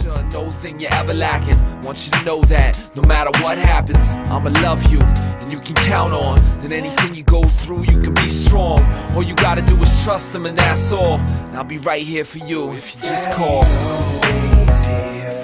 future, no thing you're ever lacking. Want you to know that no matter what happens, I'ma love you, and you can count on that anything you go through, you can be strong. All you gotta do is trust them, and that's all. And I'll be right here for you if you just call.